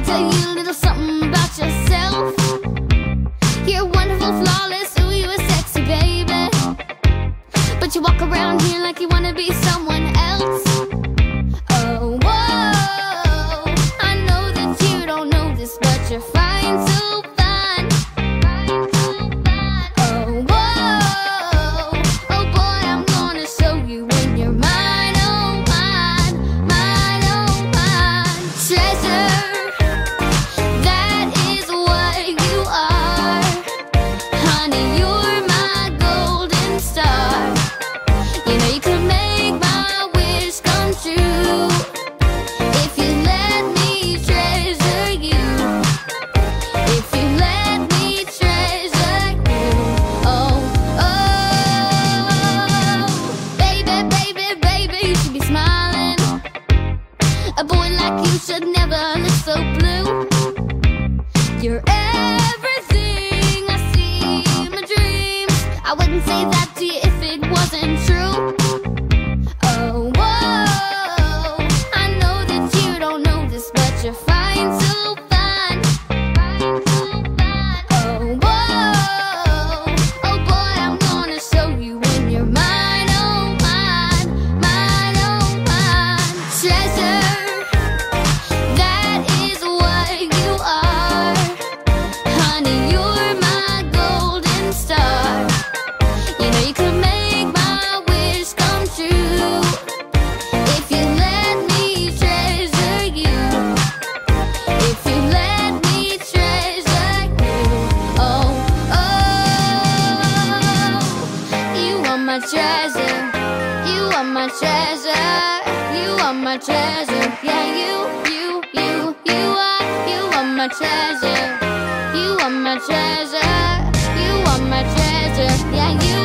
tell you a little something about yourself. You're wonderful, flawless, ooh, you a sexy baby. But you walk around here like you wanna be someone else. Oh, whoa, I know that you don't know this, but you're fine, so fine. Oh, whoa, oh boy, I'm gonna show you when you're mine, oh mine, mine, oh mine. Treasure, that is what you are. Honey, you're my golden star. You know you could make my wish come true if you let me treasure you. If you let me treasure you. Oh, oh, baby, baby, baby, you should be smiling. A boy like you should never look so blue. You're everything I see in my dreams. I wouldn't say that to you if it wasn't true. Oh, whoa, I know that you don't know this, but you're fine, so fine. Oh, whoa, oh boy, I'm gonna show you when you're mine, oh mine, mine, oh mine. Treasure, that is what you are. Honey, you're my golden star. You know you could make my wish come true if you let me treasure you. If you let me treasure you. Oh, oh, you are my treasure. You are my treasure. You are my treasure. Yeah, you are my treasure. You are my treasure. You are my treasure. Yeah, you